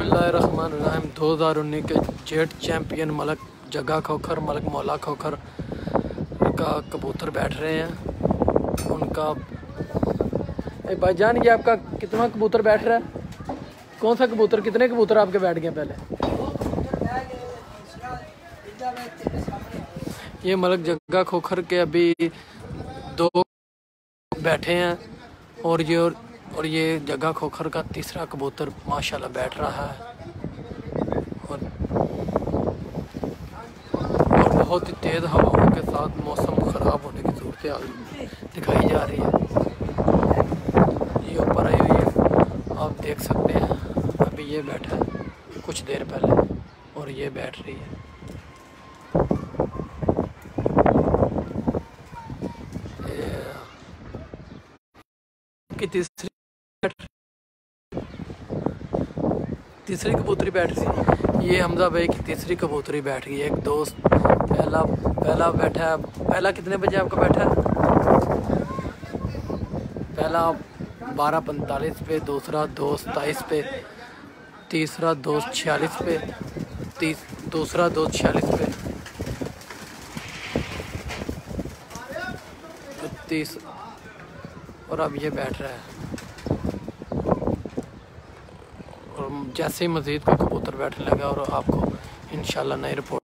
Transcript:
बिस्मिल्लाहिर्रहमानिर्रहीम। 2019 के jet champion Malak Jagga Khokhar, Malak Maula Khokhar का कबूतर बैठ रहे हैं। उनका भाईजान, ये आपका कितना कबूतर बैठ रहा है? कौन सा कबूतर, कितने कबूतर आपके बैठ गए पहले? ये मलक जग्गा खोखर के अभी 2 बैठे हैं और ये जग्गा खोखर का तीसरा कबूतर माशाल्लाह बैठ रहा है। और बहुत ही तेज़ हवाओं के साथ मौसम ख़राब होने की सूरत हाल दिखाई जा रही है। ये ऊपर आई हुई है, आप देख सकते हैं। अभी ये बैठा है कुछ देर पहले और ये बैठ रही है। तीसरी कबूतरी बैठ रही। ये हमजा भाई की तीसरी कबूतरी बैठ गई। एक दोस्त पहला बैठा है। पहला कितने बजे आपका बैठा है? पहला 12:45 पे, दूसरा दोस्त 27 पे, तीसरा दोस्त 46 पे, दूसरा दोस्त 46 पे, 30 और अब ये बैठ रहा है। और जैसे ही मज़ीद कोई कबूतर बैठने लगा और आपको इंशाल्लाह नई रिपोर्ट